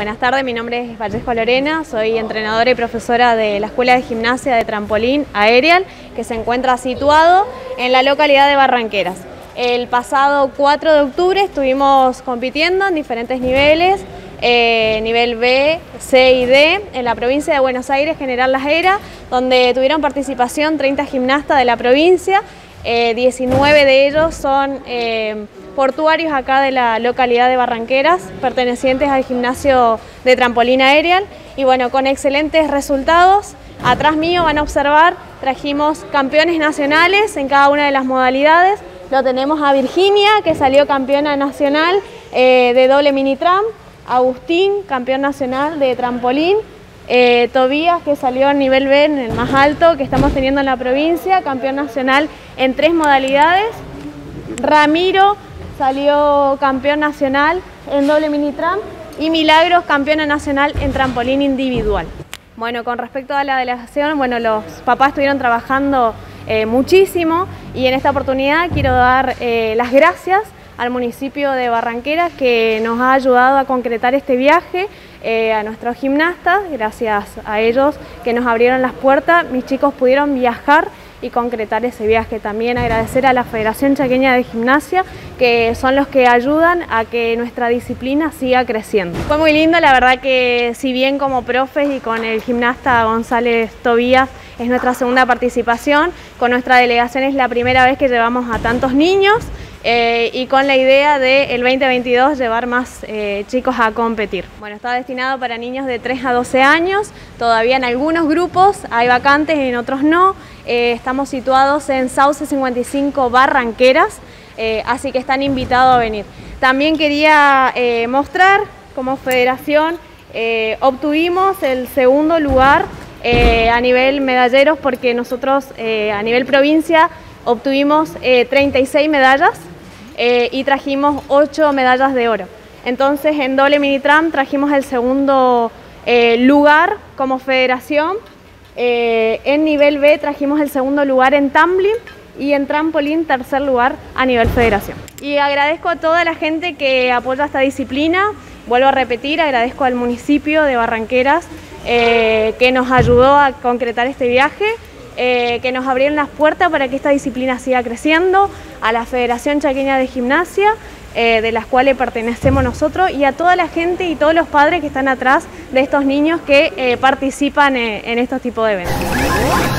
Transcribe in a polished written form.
Buenas tardes, mi nombre es Vallejo Lorena, soy entrenadora y profesora de la Escuela de Gimnasia de Trampolín Aerial, que se encuentra situado en la localidad de Barranqueras. El pasado 4 de octubre estuvimos compitiendo en diferentes niveles, nivel B, C y D, en la provincia de Buenos Aires, General Las Heras, donde tuvieron participación 30 gimnastas de la provincia. 19 de ellos son portuarios acá de la localidad de Barranqueras, pertenecientes al gimnasio de trampolín aerial, y bueno, con excelentes resultados. Atrás mío van a observar, trajimos campeones nacionales en cada una de las modalidades. Lo tenemos a Virginia, que salió campeona nacional de doble mini tram, Agustín, campeón nacional de trampolín, Tobías, que salió a nivel B, en el más alto que estamos teniendo en la provincia, campeón nacional en 3 modalidades. Ramiro salió campeón nacional en doble mini tram y Milagros, campeona nacional en trampolín individual. Bueno, con respecto a la delegación, bueno, los papás estuvieron trabajando muchísimo, y en esta oportunidad quiero dar las gracias al municipio de Barranqueras, que nos ha ayudado a concretar este viaje, a nuestros gimnastas. Gracias a ellos que nos abrieron las puertas, mis chicos pudieron viajar y concretar ese viaje. También agradecer a la Federación Chaqueña de Gimnasia, que son los que ayudan a que nuestra disciplina siga creciendo. Fue muy lindo, la verdad que si bien como profes y con el gimnasta González Tobías es nuestra segunda participación, con nuestra delegación es la primera vez que llevamos a tantos niños, y con la idea de el 2022 llevar más chicos a competir. Bueno, está destinado para niños de 3 a 12 años, todavía en algunos grupos hay vacantes, en otros no. Estamos situados en Sauce 55 Barranqueras, así que están invitados a venir. También quería mostrar como federación obtuvimos el segundo lugar a nivel medalleros, porque nosotros a nivel provincia obtuvimos 36 medallas y trajimos 8 medallas de oro. Entonces en doble mini tram trajimos el segundo lugar como federación. En nivel B trajimos el segundo lugar en tumbling, y en trampolín tercer lugar a nivel federación. Y agradezco a toda la gente que apoya esta disciplina. Vuelvo a repetir, agradezco al municipio de Barranqueras que nos ayudó a concretar este viaje, que nos abrieron las puertas para que esta disciplina siga creciendo, a la Federación Chaqueña de Gimnasia, de las cuales pertenecemos nosotros, y a toda la gente y todos los padres que están atrás de estos niños que participan en estos tipos de eventos.